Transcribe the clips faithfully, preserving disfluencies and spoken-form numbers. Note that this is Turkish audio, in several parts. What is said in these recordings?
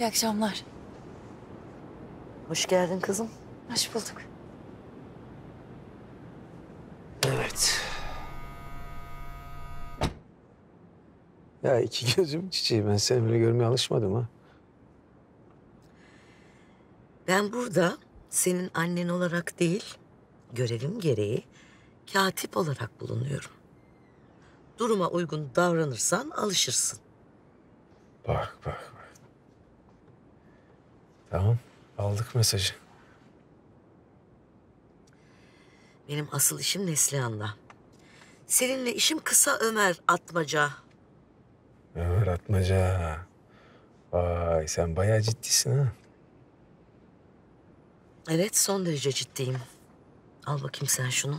İyi akşamlar. Hoş geldin kızım. Hoş bulduk. Evet. Ya iki gözüm çiçeği. Ben seni böyle görmeye alışmadım ha. Ben burada senin annen olarak değil, görevim gereği katip olarak bulunuyorum. Duruma uygun davranırsan alışırsın. Bak bak bak. Tamam. Aldık mesajı. Benim asıl işim Neslihan'la. Seninle işim kısa Ömer Atmaca. Ömer Atmaca. Vay sen bayağı ciddisin ha. Evet, son derece ciddiyim. Al bakayım sen şunu.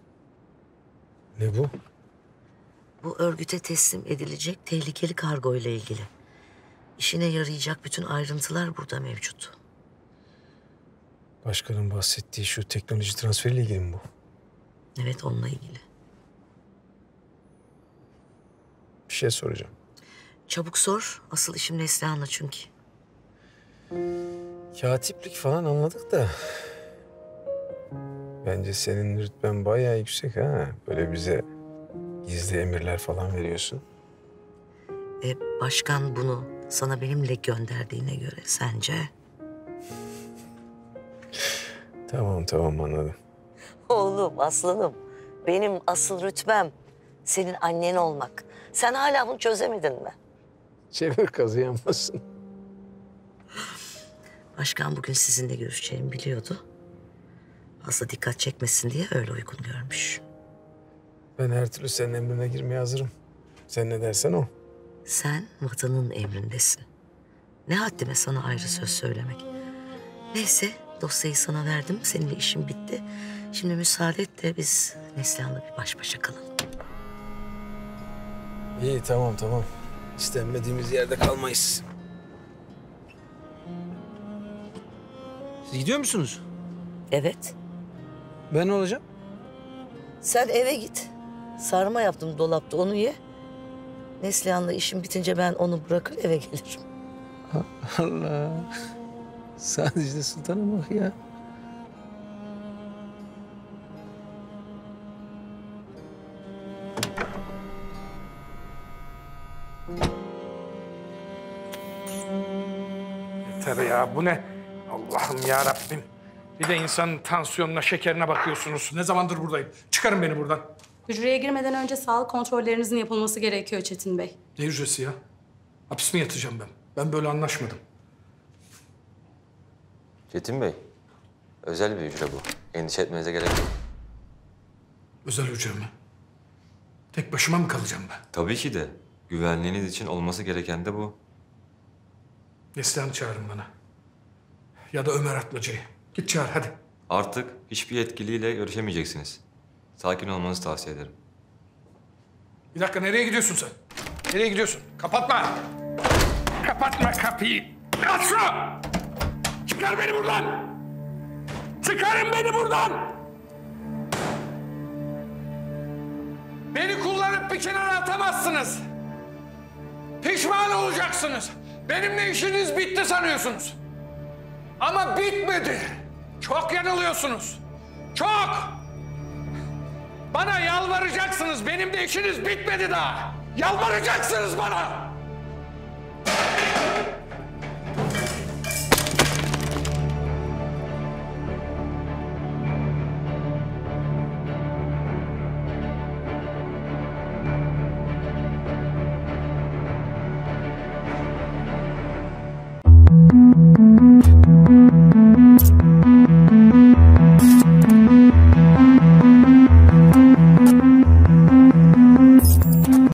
Ne bu? Bu örgüte teslim edilecek tehlikeli kargo ile ilgili. İşine yarayacak bütün ayrıntılar burada mevcut. Başkanın bahsettiği şu teknoloji transferiyle ilgili mi bu? Evet, onunla ilgili. Bir şey soracağım. Çabuk sor. Asıl işim Neslihan'la çünkü. Katiplik falan anladık da... Bence senin rütben bayağı yüksek ha. Böyle bize gizli emirler falan veriyorsun. E, başkan bunu sana benimle gönderdiğine göre sence? Tamam tamam anladım. Oğlum, aslanım. Benim asıl rütbem senin annen olmak. Sen hala bunu çözemedin mi? Çevir kazıyamazsın. Başkan bugün sizinle görüşeceğimi biliyordu. Fazla dikkat çekmesin diye öyle uygun görmüş. Ben her türlü senin emrine girmeye hazırım. Sen ne dersen o. Sen vatanın emrindesin. Ne haddime sana ayrı söz söylemek. Neyse, dosyayı sana verdim. Seninle işim bitti. Şimdi müsaade et de biz Neslihan'la bir baş başa kalalım. İyi tamam tamam. İstenmediğimiz yerde kalmayız. Siz gidiyor musunuz? Evet. Ben ne olacağım? Sen eve git. Sarma yaptım dolapta, onu ye. Neslihan'la işim bitince ben onu bırakır eve gelirim. Allah. Sadece sultana bak ya. Yeter ya, bu ne? Allah'ım ya Rabbim. Bir de insanın tansiyonuna, şekerine bakıyorsunuz. Ne zamandır buradayım? Çıkarın beni buradan. Hücreye girmeden önce sağlık kontrollerinizin yapılması gerekiyor Çetin Bey. Ne hücresi ya? Hapis mi yatacağım ben? Ben böyle anlaşmadım. Çetin Bey, özel bir hücre bu. Endişe etmenize gerek yok. Özel hücre mi? Tek başıma mı kalacağım ben? Tabii ki de. Güvenliğiniz için olması gereken de bu. Neslihan'ı çağırın bana. Ya da Ömer Atmaca'yı. Git çağır hadi. Artık hiçbir yetkiliyle görüşemeyeceksiniz. Sakin olmanızı tavsiye ederim. Bir dakika, nereye gidiyorsun sen? Nereye gidiyorsun? Kapatma! Kapatma kapıyı! Aç şunu! Çıkar beni buradan! Çıkarın beni buradan! Beni kullanıp bir kenara atamazsınız. Pişman olacaksınız. Benimle işiniz bitti sanıyorsunuz. Ama bitmedi. Çok yanılıyorsunuz. Çok! Bana yalvaracaksınız. Benim de işiniz bitmedi daha. Yalvaracaksınız bana.